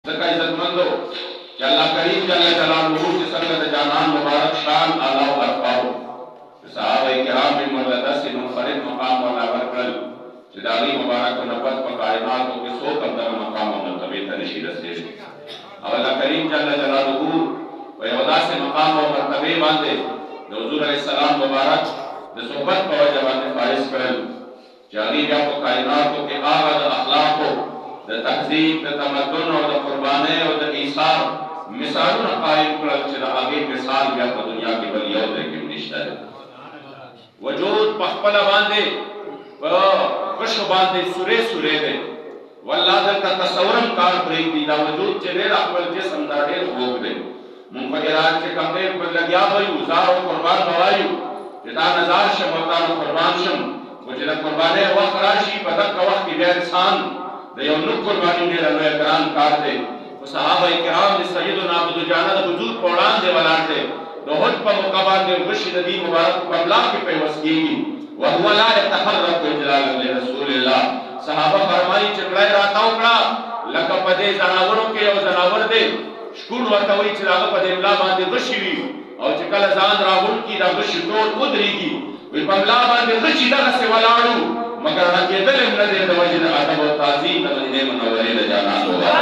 ज़का इज़्ज़तमंदो कि अल्लाह करीम जल्ल जलालुहु की संगत जानान मुबारक शान आला व अरफाहु सहाबाए किराम में मर्यादा से मुनफरिद मकाम वाला वरकल जिदारी मुबारक नफस व कायनात के सो कदर मकाम व मर्तबे तनशीर से अब अल्लाह करीम जल्ल जलालुहु व यवदा से मकाम व मर्तबे बांधे हुजूर अलैहि सलाम मुबारक द सोहबत को जवान फाइज करल जारी या को कायनात के आगाज अखलाक को द तहजीब द तमद्दुन और द कुर्बाने और द ईसार मिसाल न कायम करल चला आगे मिसाल या तो दुनिया की बलिया दे के निश्ता है वजूद पखपला बांधे व खुश बांधे सुरे सुरे दे वल्लाह का तसव्वुरम कार ब्रेक दी दा वजूद चले अकबल के संदाड़े भोग दे मुनफरिरात के कमरे पर लगिया भाई उजार और कुर्बान गवायु जिदा नजार शमता न कुर्बान शम वो जिदा कुर्बाने वक्त राशि पदक का वक्त की इंसान दे यौनुक कुर्बानी ने रनो एकराम कार दे वो सहाबाए किराम ने सय्यदुना अबू जाना हुजूर पौड़ान दे वलाते दोहद पर मुकाबाल दे गुश नदी मुबारक कबला के पेवस कीगी व हुवा ला यतहर्रक इजलाल ले रसूलल्लाह सहाबा फरमाई चकड़ाई राता उकड़ा लक पदे जनावरों के और जनावर दे शकुन वतवई चिराग पदे इमला बांधे गुशी और चकल जान राहुल की दा गुश तोड़ उधरीगी वे पमला बांधे गुशी दा से वलाड़ू मगर न के दिल न दे दवजन अदब व ताजीम मदीने मुनव्वरे ले जाना होगा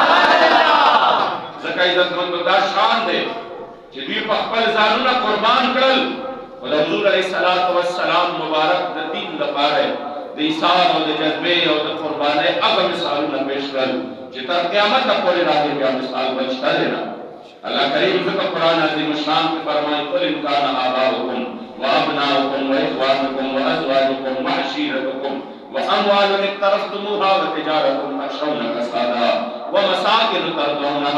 ज़का इज़्ज़तमंद दा शान दे कि दी पखपल जानुना कुर्बान करल और हुजूर अलैहि सलातो व सलाम मुबारक द दीन द पारे द ईसार और द जज्बे और द कुर्बाने अग मिसाल न पेश करल जिता क़यामत तक पूरे राह पे मिसाल बचता रहना अल्लाह करीम ज़का कुरान अज़ीम शान के फरमाए कुल इन कान आबाउकुम व अबनाउकुम व इख्वानुकुम व अज़वाजुकुम व अशीरतुकुम व अमवालुन इक्तरफ्तुमूहा व तिजारतुन तखशौना कसादा व मसाकिन तर्दौना